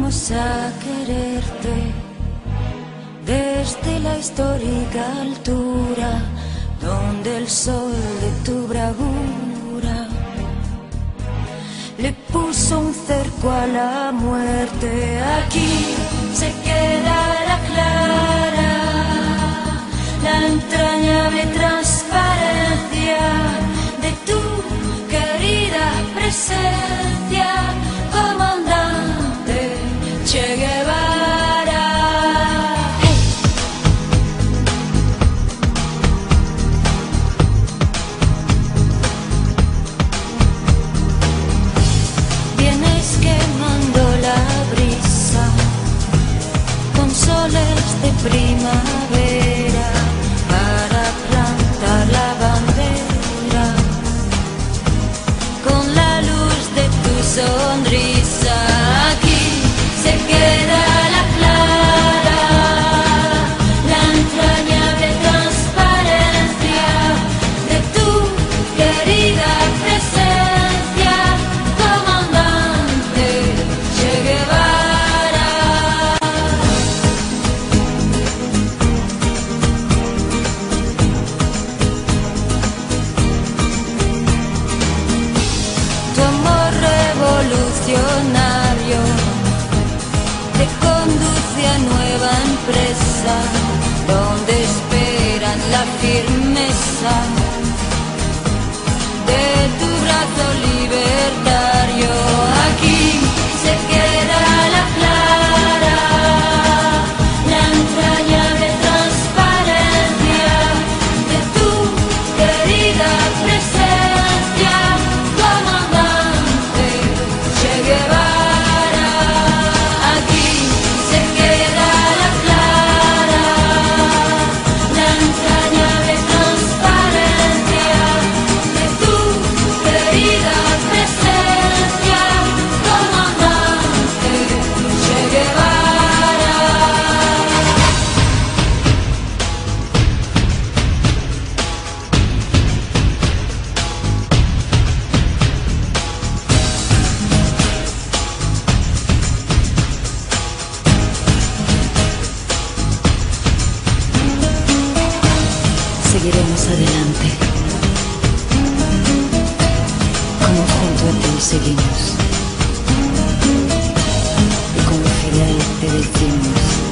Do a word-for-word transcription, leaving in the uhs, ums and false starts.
Vamos a quererte desde la histórica altura donde el sol de tu bravura le puso un cerco a la muerte. Aquí se queda la clara, la entrañable transparencia de tu querida presencia, comandante Che Guevara. ¡Hey! Vienes quemando la brisa con soles de primavera para plantar la bandera con la luz de tu sonrisa. Aquí se queda la clara, la entrañable transparencia de tu querida presencia, comandante Che Guevara. Tu amor revolucionario te conduce a nueva empresa donde esperan la firmeza de tu brazo libertario. Aquí se queda la clara, la entrañable transparencia de tu querida presencia, comandante Che Guevara. Aquí se queda la clara, la entrañable transparencia de tu querida presencia, comandante Che Guevara. Seguiremos adelante, como junto a ti seguimos, y como Fidel te decimos.